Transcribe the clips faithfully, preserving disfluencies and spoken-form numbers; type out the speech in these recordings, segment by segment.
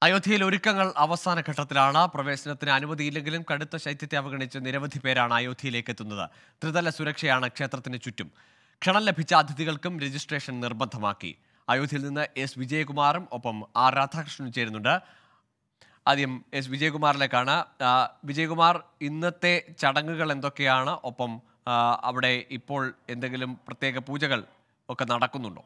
അയോധ്യയിൽ ഒരുക്കങ്ങൾ അവസാന ഘട്ടത്തിലാണ്. പ്രവേശനത്തിന് അനുമതിയില്ലെങ്കിലും കടുത്ത ശൈത്യത്തെ അവഗണിച്ച് നിരവധി പേരാണ് അയോധ്യയിലേക്ക് എത്തുന്നത്. ത്രിതല സുരക്ഷയാണ് ക്ഷേത്രത്തിന് ചുറ്റും. ക്ഷണം ലഭിച്ച അതിഥികൾക്കും രജിസ്ട്രേഷൻ നിർബന്ധമാക്കി. അയോധ്യയിൽ നിന്ന് എസ് വിജയകുമാറും ഒപ്പം ആർ രാധാകൃഷ്ണനും ചേരുന്നുണ്ട്. ആദ്യം എസ് വിജയകുമാറിലേക്കാണ്. വിജയകുമാർ, ഇന്നത്തെ ചടങ്ങുകൾ എന്തൊക്കെയാണ്? ഒപ്പം അവിടെ ഇപ്പോൾ എന്തെങ്കിലും പ്രത്യേക പൂജകൾ ഒക്കെ നടക്കുന്നുണ്ടോ?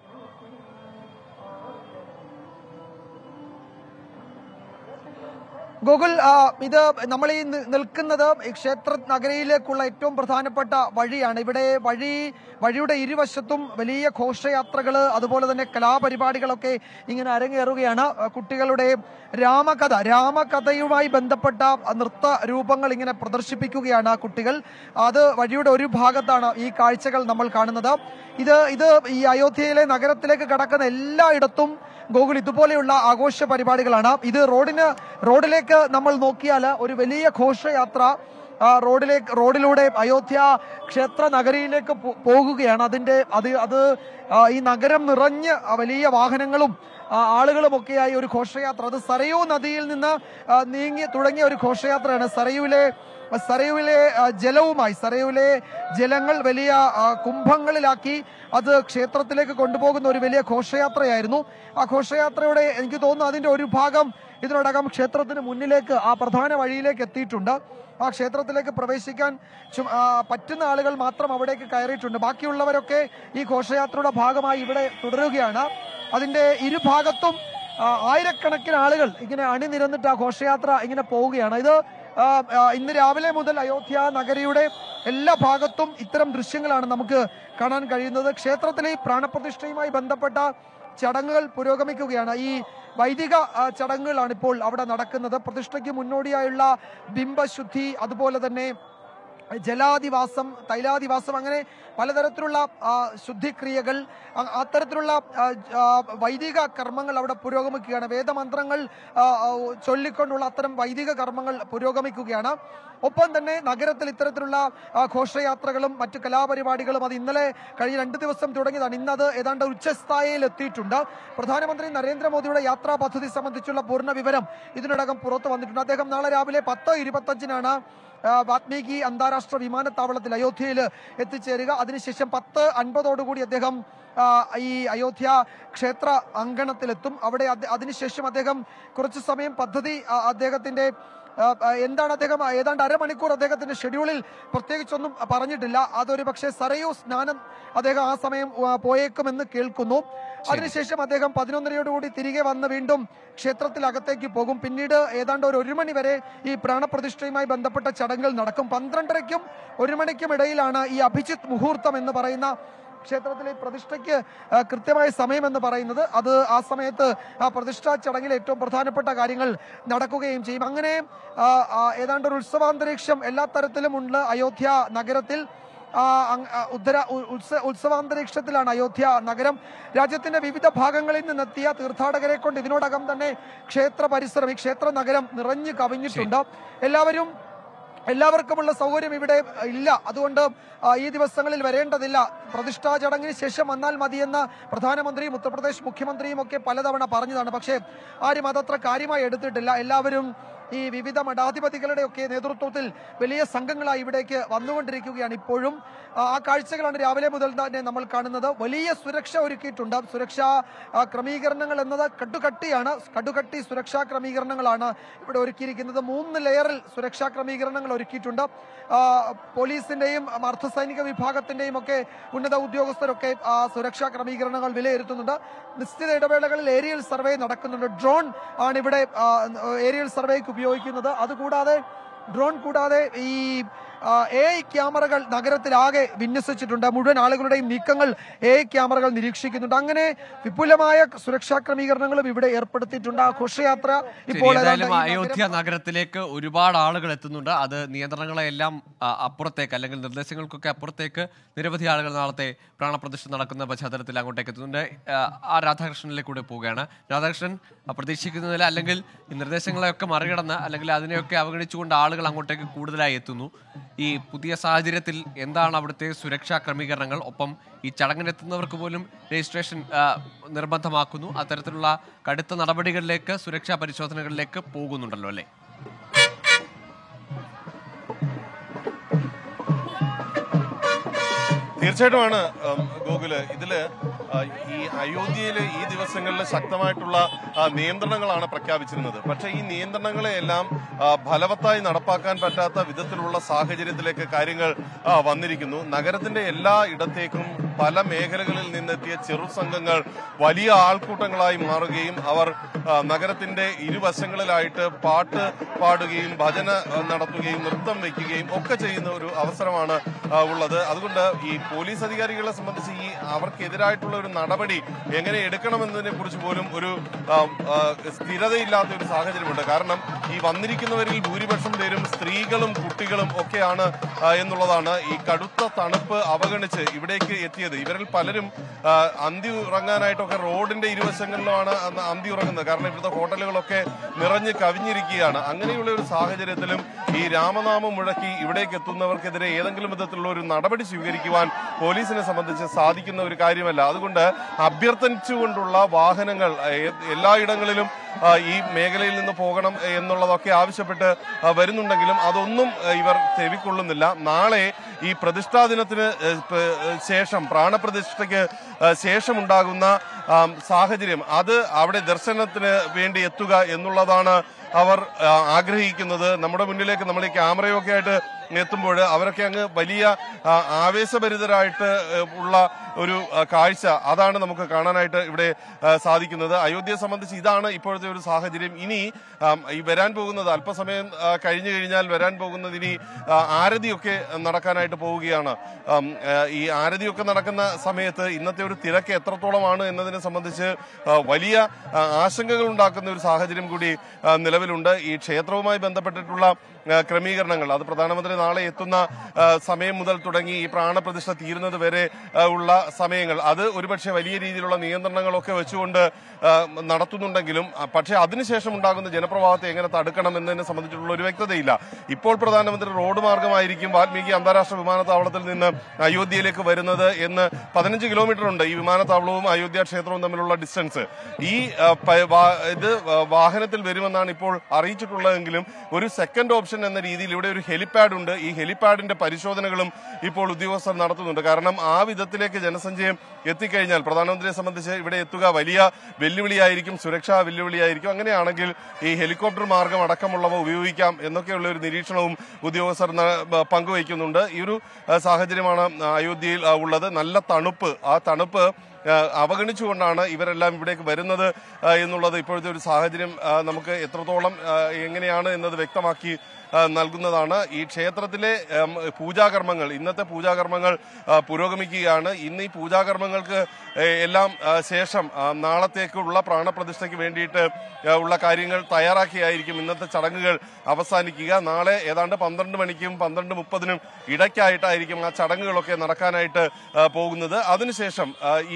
ഗോകുൽ, ഇത് നമ്മൾ ഈ നിൽക്കുന്നത് ക്ഷേത്ര നഗരിയിലേക്കുള്ള ഏറ്റവും പ്രധാനപ്പെട്ട വഴിയാണ്. ഇവിടെ വഴി വഴിയുടെ ഇരുവശത്തും വലിയ ഘോഷയാത്രകൾ, അതുപോലെ തന്നെ കലാപരിപാടികളൊക്കെ ഇങ്ങനെ അരങ്ങേറുകയാണ്. കുട്ടികളുടെ രാമകഥ രാമകഥയുമായി ബന്ധപ്പെട്ട നൃത്ത രൂപങ്ങൾ ഇങ്ങനെ പ്രദർശിപ്പിക്കുകയാണ് കുട്ടികൾ. അത് വഴിയുടെ ഒരു ഭാഗത്താണ് ഈ കാഴ്ചകൾ നമ്മൾ കാണുന്നത്. ഇത് ഇത് ഈ അയോധ്യയിലെ നഗരത്തിലേക്ക് കടക്കുന്ന എല്ലായിടത്തും ഗോകുൽ ഇതുപോലെയുള്ള ആഘോഷ പരിപാടികളാണ്. ഇത് റോഡിന് റോഡിലേക്ക് നമ്മൾ നോക്കിയാൽ ഒരു വലിയ ഘോഷയാത്ര റോഡിലേക്ക് റോഡിലൂടെ അയോധ്യ ക്ഷേത്ര നഗരിയിലേക്ക് പോകുകയാണ്. അതിന്റെ അത് അത് ഈ നഗരം നിറഞ്ഞ് വലിയ വാഹനങ്ങളും ആളുകളുമൊക്കെയായി ഒരു ഘോഷയാത്ര. അത് സരയൂ നദിയിൽ നിന്ന് നീങ്ങി തുടങ്ങിയ ഒരു ഘോഷയാത്രയാണ്. സരയൂവിലെ സരയൂവിലെ ജലവുമായി സരയൂവിലെ ജലങ്ങൾ വലിയ കുംഭങ്ങളിലാക്കി അത് ക്ഷേത്രത്തിലേക്ക് കൊണ്ടുപോകുന്ന ഒരു വലിയ ഘോഷയാത്രയായിരുന്നു. ആ ഘോഷയാത്രയുടെ എനിക്ക് തോന്നുന്നു അതിന്റെ ഒരു ഭാഗം ഇതിനോടകം ക്ഷേത്രത്തിന് മുന്നിലേക്ക് ആ പ്രധാന വഴിയിലേക്ക് എത്തിയിട്ടുണ്ട്. ആ ക്ഷേത്രത്തിലേക്ക് പ്രവേശിക്കാൻ പറ്റുന്ന ആളുകൾ മാത്രം അവിടേക്ക് കയറിയിട്ടുണ്ട്. ബാക്കിയുള്ളവരൊക്കെ ഈ ഘോഷയാത്രയുടെ ഭാഗമായി ഇവിടെ തുടരുകയാണ്. അതിന്റെ ഇരുഭാഗത്തും ആയിരക്കണക്കിന് ആളുകൾ ഇങ്ങനെ അണിനിരന്നിട്ട് ആ ഘോഷയാത്ര ഇങ്ങനെ പോവുകയാണ്. ഇത് ഇന്ന് രാവിലെ മുതൽ അയോധ്യ നഗരിയുടെ എല്ലാ ഭാഗത്തും ഇത്തരം ദൃശ്യങ്ങളാണ് നമുക്ക് കാണാൻ കഴിയുന്നത്. ക്ഷേത്രത്തിലെ പ്രാണപ്രതിഷ്ഠയുമായി ബന്ധപ്പെട്ട ചടങ്ങുകൾ പുരോഗമിക്കുകയാണ്. ഈ വൈദിക ചടങ്ങുകളാണ് ഇപ്പോൾ അവിടെ നടക്കുന്നത്. പ്രതിഷ്ഠയ്ക്ക് മുന്നോടിയായുള്ള ബിംബശുദ്ധി, അതുപോലെ തന്നെ ജലാധിവാസം, തൈലാധിവാസം, അങ്ങനെ പലതരത്തിലുള്ള ശുദ്ധിക്രിയകൾ, അത്തരത്തിലുള്ള വൈദിക കർമ്മങ്ങൾ അവിടെ പുരോഗമിക്കുകയാണ്. വേദമന്ത്രങ്ങൾ ചൊല്ലിക്കൊണ്ടുള്ള അത്തരം വൈദിക കർമ്മങ്ങൾ പുരോഗമിക്കുകയാണ്. ഒപ്പം തന്നെ നഗരത്തിൽ ഇത്തരത്തിലുള്ള ഘോഷയാത്രകളും മറ്റു കലാപരിപാടികളും അത് ഇന്നലെ കഴിഞ്ഞ രണ്ട് ദിവസം തുടങ്ങിയതാണ്. ഇന്നത് ഏതാണ്ട് ഉച്ചസ്ഥായിയിൽ എത്തിയിട്ടുണ്ട്. പ്രധാനമന്ത്രി നരേന്ദ്രമോദിയുടെ യാത്രാ പദ്ധതി സംബന്ധിച്ചുള്ള പൂർണ്ണ വിവരം ഇതിനോടകം പുറത്തു വന്നിട്ടുണ്ട്. അദ്ദേഹം നാളെ രാവിലെ പത്ത് ഇരുപത്തഞ്ചിനാണ് വാത്മീകി അന്താരാഷ്ട്ര വിമാനത്താവളത്തിൽ അയോധ്യയിൽ എത്തിച്ചേരുക. അതിനുശേഷം പത്ത് അൻപതോടുകൂടി അദ്ദേഹം ഈ അയോധ്യ ക്ഷേത്ര അങ്കണത്തിലെത്തും. അവിടെ അതിനുശേഷം അദ്ദേഹം കുറച്ചു സമയം പദ്ധതി അദ്ദേഹത്തിന്റെ എന്താണ് അദ്ദേഹം ഏതാണ്ട് അരമണിക്കൂർ അദ്ദേഹത്തിന്റെ ഷെഡ്യൂളിൽ പ്രത്യേകിച്ചൊന്നും പറഞ്ഞിട്ടില്ല. അതൊരു പക്ഷേ സരയൂ സ്നാനം അദ്ദേഹം ആ സമയം പോയേക്കുമെന്ന് കേൾക്കുന്നു. അതിനുശേഷം അദ്ദേഹം പതിനൊന്നരയോടുകൂടി തിരികെ വന്ന് വീണ്ടും ക്ഷേത്രത്തിലകത്തേക്ക് പോകും. പിന്നീട് ഏതാണ്ട് ഒരു ഒരു മണി വരെ ഈ പ്രാണപ്രതിഷ്ഠയുമായി ബന്ധപ്പെട്ട ചടങ്ങുകൾ നടക്കും. പന്ത്രണ്ടരയ്ക്കും ഒരു മണിക്കും ഇടയിലാണ് ഈ അഭിജിത്ത് മുഹൂർത്തം എന്ന് പറയുന്ന ക്ഷേത്രത്തിലെ പ്രതിഷ്ഠയ്ക്ക് കൃത്യമായ സമയം എന്ന് പറയുന്നത്. അത് ആ സമയത്ത് ആ പ്രതിഷ്ഠാ ചടങ്ങിൽ ഏറ്റവും പ്രധാനപ്പെട്ട കാര്യങ്ങൾ നടക്കുകയും ചെയ്യും. അങ്ങനെ ഏതാണ്ട് ഒരു ഉത്സവാന്തരീക്ഷം എല്ലാ തരത്തിലും ഉണ്ട് അയോധ്യ നഗരത്തിൽ. ഉത്തര ഉത്സവാന്തരീക്ഷത്തിലാണ് അയോധ്യ നഗരം. രാജ്യത്തിന്റെ വിവിധ ഭാഗങ്ങളിൽ നിന്നെത്തിയ തീർത്ഥാടകരെ കൊണ്ട് ഇതിനോടകം തന്നെ ക്ഷേത്ര പരിസരം, ഈ ക്ഷേത്ര നഗരം നിറഞ്ഞു കവിഞ്ഞിട്ടുണ്ട്. എല്ലാവരും എല്ലാവർക്കുമുള്ള സൗകര്യം ഇവിടെ ഇല്ല. അതുകൊണ്ട് ഈ ദിവസങ്ങളിൽ വരേണ്ടതില്ല, പ്രതിഷ്ഠാ ചടങ്ങിന് ശേഷം വന്നാൽ മതിയെന്ന് പ്രധാനമന്ത്രിയും ഉത്തർപ്രദേശ് മുഖ്യമന്ത്രിയും ഒക്കെ പലതവണ പറഞ്ഞതാണ്. പക്ഷേ ആരും അതത്ര കാര്യമായി എടുത്തിട്ടില്ല. എല്ലാവരും ഈ വിവിധ മഠാധിപതികളുടെ ഒക്കെ നേതൃത്വത്തിൽ വലിയ സംഘങ്ങളായി ഇവിടേക്ക് വന്നുകൊണ്ടിരിക്കുകയാണ്. ഇപ്പോഴും ആ കാഴ്ചകളാണ് രാവിലെ മുതൽ തന്നെ നമ്മൾ കാണുന്നത്. വലിയ സുരക്ഷ ഒരുക്കിയിട്ടുണ്ട്. സുരക്ഷാ ക്രമീകരണങ്ങൾ എന്നത് കടുകട്ടിയാണ്. കടുകട്ടി സുരക്ഷാ ക്രമീകരണങ്ങളാണ് ഇവിടെ ഒരുക്കിയിരിക്കുന്നത്. മൂന്ന് ലെയറിൽ സുരക്ഷാ ക്രമീകരണങ്ങൾ ഒരുക്കിയിട്ടുണ്ട്. പോലീസിന്റെയും അർദ്ധസൈനിക വിഭാഗത്തിന്റെയും ഒക്കെ ഉന്നത ഉദ്യോഗസ്ഥരൊക്കെ ആ സുരക്ഷാ ക്രമീകരണങ്ങൾ വിലയിരുത്തുന്നുണ്ട്. നിശ്ചിത ഇടവേളകളിൽ ഏരിയൽ സർവേ നടക്കുന്നുണ്ട്. ഡ്രോൺ ആണ് ഇവിടെ ഏരിയൽ സർവേക്ക് ഉപയോഗിക്കുന്നത്. അതുകൂടാതെ ഡ്രോൺ കൂടാതെ ഈ എ ഐ ക്യാമറകൾ നഗരത്തിലാകെ വിന്യസിച്ചിട്ടുണ്ട്. മുഴുവൻ ആളുകളുടെയും നീക്കങ്ങൾ എ ഐ ക്യാമറകൾ നിരീക്ഷിക്കുന്നുണ്ട്. അങ്ങനെ വിപുലമായ സുരക്ഷാ ക്രമീകരണങ്ങളും ഇവിടെ ഏർപ്പെടുത്തിയിട്ടുണ്ട്. ആ ഘോഷയാത്ര ഇപ്പോൾ അയോധ്യ നഗരത്തിലേക്ക് ഒരുപാട് ആളുകൾ എത്തുന്നുണ്ട്. അത് നിയന്ത്രണങ്ങളെല്ലാം അപ്പുറത്തേക്ക് അല്ലെങ്കിൽ നിർദ്ദേശങ്ങൾക്കൊക്കെ അപ്പുറത്തേക്ക് നിരവധി ആളുകൾ നാളത്തെ പ്രാണപ്രതിഷ്ഠ നടക്കുന്ന പശ്ചാത്തലത്തിൽ അങ്ങോട്ടേക്ക് എത്തുന്നുണ്ട്. ആ രാധാകൃഷ്ണനിലേക്ക് കൂടെ പോവുകയാണ്. രാധാകൃഷ്ണൻ, പ്രതീക്ഷിക്കുന്നതിൽ അല്ലെങ്കിൽ ഈ നിർദ്ദേശങ്ങളെയൊക്കെ മറികടന്ന് അല്ലെങ്കിൽ അതിനെയൊക്കെ അവഗണിച്ചുകൊണ്ട് ആളുകൾ അങ്ങോട്ടേക്ക് കൂടുതലായി എത്തുന്നു. ഈ പുതിയ സാഹചര്യത്തിൽ എന്താണ് അവിടുത്തെ സുരക്ഷാ ക്രമീകരണങ്ങൾ? ഒപ്പം ഈ ചടങ്ങിനെത്തുന്നവർക്ക് പോലും രജിസ്ട്രേഷൻ നിർബന്ധമാക്കുന്നു. അത്തരത്തിലുള്ള കടുത്ത നടപടികളിലേക്ക്, സുരക്ഷാ പരിശോധനകളിലേക്ക് പോകുന്നുണ്ടല്ലോ അല്ലേ? തീർച്ചയായിട്ടുമാണ് ഗോകുല്. ഇതില് ഈ അയോധ്യയിലെ ഈ ദിവസങ്ങളിൽ ശക്തമായിട്ടുള്ള നിയന്ത്രണങ്ങളാണ് പ്രഖ്യാപിച്ചിരുന്നത്. പക്ഷെ ഈ നിയന്ത്രണങ്ങളെ എല്ലാം ഫലവത്തായി നടപ്പാക്കാൻ പറ്റാത്ത വിധത്തിലുള്ള സാഹചര്യത്തിലേക്ക് കാര്യങ്ങൾ വന്നിരിക്കുന്നു. നഗരത്തിന്റെ എല്ലാ ഇടത്തേക്കും പല മേഖലകളിൽ നിന്നെത്തിയ ചെറു സംഘങ്ങൾ വലിയ ആൾക്കൂട്ടങ്ങളായി മാറുകയും അവർ നഗരത്തിന്റെ ഇരുവശങ്ങളിലായിട്ട് പാട്ട് പാടുകയും ഭജന നടത്തുകയും നൃത്തം വയ്ക്കുകയും ഒക്കെ ചെയ്യുന്ന ഒരു അവസരമാണ് ഉള്ളത്. അതുകൊണ്ട് ഈ പോലീസ് അധികാരികളെ സംബന്ധിച്ച് ഈ അവർക്കെതിരായിട്ടുള്ള ഒരു നടപടി എങ്ങനെ എടുക്കണമെന്നതിനെ കുറിച്ച് പോലും ഒരു സ്ഥിരതയില്ലാത്ത ഒരു സാഹചര്യമുണ്ട്. കാരണം ഈ വന്നിരിക്കുന്നവരിൽ ഭൂരിപക്ഷം പേരും സ്ത്രീകളും കുട്ടികളും ഒക്കെയാണ് എന്നുള്ളതാണ്. ഈ കടുത്ത തണുപ്പ് അവഗണിച്ച് ഇവിടേക്ക് എത്തിയത്. ഇവരിൽ പലരും അന്തി ഉറങ്ങാനായിട്ടൊക്കെ റോഡിന്റെ ഇരുവശങ്ങളിലുമാണ് അന്തി ഉറങ്ങുന്നത്. കാരണം ഇവിടുത്തെ ഹോട്ടലുകളൊക്കെ നിറഞ്ഞ് കവിഞ്ഞിരിക്കുകയാണ്. അങ്ങനെയുള്ള ഒരു സാഹചര്യത്തിലും ഈ രാമനാമം മുഴക്കി ഇവിടേക്ക് എത്തുന്നവർക്കെതിരെ ഏതെങ്കിലും വിധത്തിലുള്ള ഒരു നടപടി സ്വീകരിക്കുവാൻ പോലീസിനെ സംബന്ധിച്ച് സാധിക്കുന്ന ഒരു കാര്യമല്ല. അതുകൊണ്ട് അഭ്യർത്ഥിച്ചുകൊണ്ടുള്ള വാഹനങ്ങൾ എല്ലായിടങ്ങളിലും ഈ മേഖലയിൽ നിന്ന് പോകണം എന്നുള്ളതൊക്കെ ആവശ്യപ്പെട്ട് വരുന്നുണ്ടെങ്കിലും അതൊന്നും ഇവർ ചെവിക്കൊള്ളുന്നില്ല. നാളെ ഈ പ്രതിഷ്ഠാ ദിനത്തിന് ശേഷം, പ്രാണപ്രതിഷ്ഠയ്ക്ക് ശേഷമുണ്ടാകുന്ന സാഹചര്യം, അത് അവിടെ ദർശനത്തിന് വേണ്ടി എത്തുക എന്നുള്ളതാണ് അവർ ആഗ്രഹിക്കുന്നത്. നമ്മുടെ മുന്നിലേക്ക് നമ്മൾ ഈ ക്യാമറയൊക്കെ ആയിട്ട് എത്തുമ്പോൾ അവരൊക്കെ അങ്ങ് വലിയ ആവേശഭരിതരായിട്ട് ഉള്ള ഒരു കാഴ്ച അതാണ് നമുക്ക് കാണാനായിട്ട് ഇവിടെ സാധിക്കുന്നത്. അയോധ്യയെ സംബന്ധിച്ച് ഇതാണ് ഇപ്പോഴത്തെ ഒരു സാഹചര്യം. ഇനി ഈ വരാൻ പോകുന്നത് അല്പസമയം കഴിഞ്ഞു കഴിഞ്ഞാൽ വരാൻ പോകുന്നത് ഇനി ആരതിയൊക്കെ നടക്കാനായിട്ട് പോവുകയാണ്. ഈ ആരതിയൊക്കെ നടക്കുന്ന സമയത്ത് ഇന്നത്തെ ഒരു തിരക്ക് എത്രത്തോളമാണ് എന്നതിനെ സംബന്ധിച്ച് വലിയ ആശങ്കകൾ ഉണ്ടാക്കുന്ന ഒരു സാഹചര്യം കൂടി നിലവിലുണ്ട്. ഈ ക്ഷേത്രവുമായി ബന്ധപ്പെട്ടിട്ടുള്ള ക്രമീകരണങ്ങൾ, അത് പ്രധാനമന്ത്രി നാളെ എത്തുന്ന സമയം മുതൽ തുടങ്ങി ഈ പ്രാണപ്രതിഷ്ഠ തീരുന്നത് വരെ ഉള്ള സമയങ്ങൾ, അത് ഒരുപക്ഷെ വലിയ രീതിയിലുള്ള നിയന്ത്രണങ്ങളൊക്കെ വെച്ചുകൊണ്ട് നടത്തുന്നുണ്ടെങ്കിലും പക്ഷേ അതിനുശേഷം ഉണ്ടാകുന്ന ജനപ്രവാഹത്തെ എങ്ങനെ തടുക്കണം എന്നതിനെ സംബന്ധിച്ചിട്ടുള്ള ഒരു വ്യക്തതയില്ല. ഇപ്പോൾ പ്രധാനമന്ത്രി റോഡ് മാർഗമായിരിക്കും വാൽമീകി അന്താരാഷ്ട്ര വിമാനത്താവളത്തിൽ നിന്ന് അയോധ്യയിലേക്ക് വരുന്നത് എന്ന് പതിനഞ്ച് കിലോമീറ്റർ ഉണ്ട് ഈ വിമാനത്താവളവും അയോധ്യ ക്ഷേത്രവും തമ്മിലുള്ള ഡിസ്റ്റൻസ്. ഈ ഇത് വാഹനത്തിൽ വരുമെന്നാണ് ഇപ്പോൾ അറിയിച്ചിട്ടുള്ളതെങ്കിലും ഒരു സെക്കൻഡ് ഓപ്ഷൻ എന്ന രീതിയിൽ ഇവിടെ ഒരു ഹെലിപാഡ് ഉണ്ട്. ഈ ഹെലിപാഡിന്റെ പരിശോധനകളും ഇപ്പോൾ ഉദ്യോഗസ്ഥർ നടത്തുന്നുണ്ട്. കാരണം ആ വിധത്തിലേക്ക് ജനസഞ്ചയം എത്തിക്കഴിഞ്ഞാൽ പ്രധാനമന്ത്രിയെ സംബന്ധിച്ച് ഇവിടെ എത്തുക വലിയ വെല്ലുവിളിയായിരിക്കും, സുരക്ഷാ വെല്ലുവിളിയായിരിക്കും. അങ്ങനെയാണെങ്കിൽ ഈ ഹെലികോപ്റ്റർ മാർഗം അടക്കമുള്ളവ ഉപയോഗിക്കാം എന്നൊക്കെയുള്ള ഒരു നിരീക്ഷണവും ഉദ്യോഗസ്ഥർ പങ്കുവയ്ക്കുന്നുണ്ട്. ഈ ഒരു സാഹചര്യമാണ് അയോധ്യയിൽ ഉള്ളത്. നല്ല തണുപ്പ്, ആ തണുപ്പ് അവഗണിച്ചുകൊണ്ടാണ് ഇവരെല്ലാം ഇവിടേക്ക് വരുന്നത് എന്നുള്ളത് ഇപ്പോഴത്തെ ഒരു സാഹചര്യം നമുക്ക് എത്രത്തോളം എങ്ങനെയാണ് എന്നത് വ്യക്തമാക്കി നൽകുന്നതാണ്. ഈ ക്ഷേത്രത്തിലെ പൂജാകർമ്മങ്ങൾ, ഇന്നത്തെ പൂജാകർമ്മങ്ങൾ പുരോഗമിക്കുകയാണ്. ഇന്ന് ഈ പൂജാകർമ്മങ്ങൾക്ക് എല്ലാം ശേഷം നാളത്തേക്കുള്ള പ്രാണപ്രതിഷ്ഠയ്ക്ക് വേണ്ടിയിട്ട് ഉള്ള കാര്യങ്ങൾ തയ്യാറാക്കിയായിരിക്കും ഇന്നത്തെ ചടങ്ങുകൾ അവസാനിക്കുക. നാളെ ഏതാണ്ട് പന്ത്രണ്ട് മണിക്കും പന്ത്രണ്ട് മുപ്പതിനും ഇടയ്ക്കായിട്ടായിരിക്കും ആ ചടങ്ങുകളൊക്കെ നടക്കാനായിട്ട് പോകുന്നത്. അതിനുശേഷം ഈ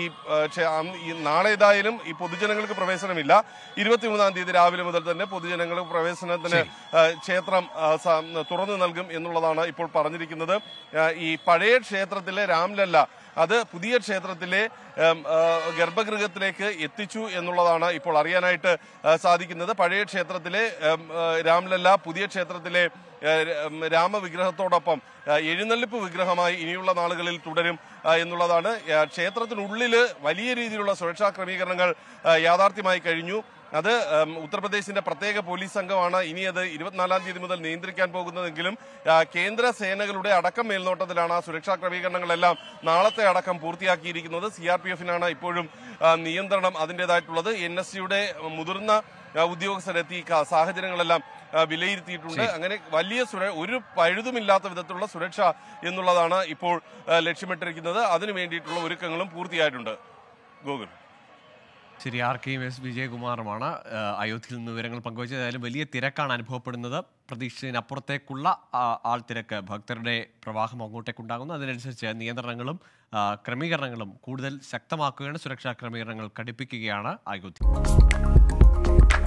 നാളെ ഏതായാലും ഈ പൊതുജനങ്ങൾക്ക് പ്രവേശനമില്ല. ഇരുപത്തിമൂന്നാം തീയതി രാവിലെ മുതൽ തന്നെ പൊതുജനങ്ങൾക്ക് പ്രവേശനത്തിന് ക്ഷേത്രം തുറന്നു നൽകും എന്നുള്ളതാണ് ഇപ്പോൾ പറഞ്ഞിരിക്കുന്നത്. ഈ പഴയ ക്ഷേത്രത്തിലെ രാംലല്ല അത് പുതിയ ക്ഷേത്രത്തിലെ ഗർഭഗൃഹത്തിലേക്ക് എത്തിച്ചു എന്നുള്ളതാണ് ഇപ്പോൾ അറിയാനായിട്ട് സാധിക്കുന്നത്. പഴയ ക്ഷേത്രത്തിലെ രാംലല്ല പുതിയ ക്ഷേത്രത്തിലെ രാമവിഗ്രഹത്തോടൊപ്പം എഴുന്നള്ളിപ്പ് വിഗ്രഹമായി ഇനിയുള്ള നാളുകളിൽ തുടരും എന്നുള്ളതാണ്. ക്ഷേത്രത്തിനുള്ളിൽ വലിയ രീതിയിലുള്ള സുരക്ഷാ ക്രമീകരണങ്ങൾ യാഥാർത്ഥ്യമായി കഴിഞ്ഞു. അത് ഉത്തർപ്രദേശിന്റെ പ്രത്യേക പോലീസ് സംഘമാണ് ഇനി അത് ഇരുപത്തിനാലാം തീയതി മുതൽ നിയന്ത്രിക്കാൻ പോകുന്നതെങ്കിലും കേന്ദ്ര സേനകളുടെ അടക്കം മേൽനോട്ടത്തിലാണ് ആ സുരക്ഷാ ക്രമീകരണങ്ങളെല്ലാം നാളത്തെ അടക്കം പൂർത്തിയാക്കിയിരിക്കുന്നത്. സി ആർ പി എഫിനാണ് ഇപ്പോഴും നിയന്ത്രണം അതിൻ്റെതായിട്ടുള്ളത്. എൻ എസ് സിയുടെ മുതിർന്ന ഉദ്യോഗസ്ഥരെത്തി സാഹചര്യങ്ങളെല്ലാം വിലയിരുത്തിയിട്ടുണ്ട്. അങ്ങനെ വലിയ ഒരു പഴുതുമില്ലാത്ത വിധത്തിലുള്ള സുരക്ഷ എന്നുള്ളതാണ് ഇപ്പോൾ ലക്ഷ്യമിട്ടിരിക്കുന്നത്. അതിനു വേണ്ടിയിട്ടുള്ള ഒരുക്കങ്ങളും പൂർത്തിയായിട്ടുണ്ട്. ഗോകുൽ. ശരി, ആർ കെയും എസ് വിജയകുമാറുമാണ് അയോധ്യയിൽ നിന്ന് വിവരങ്ങൾ പങ്കുവച്ചത്. വലിയ തിരക്കാണ് അനുഭവപ്പെടുന്നത്. പ്രതീക്ഷിച്ചതിനപ്പുറത്തേക്കുള്ള ആൾ തിരക്ക്, ഭക്തരുടെ പ്രവാഹം അങ്ങോട്ടേക്കുണ്ടാകുന്നു. അതിനനുസരിച്ച് നിയന്ത്രണങ്ങളും ക്രമീകരണങ്ങളും കൂടുതൽ ശക്തമാക്കുകയാണ്. സുരക്ഷാ ക്രമീകരണങ്ങൾ കടുപ്പിക്കുകയാണ് അയോധ്യ.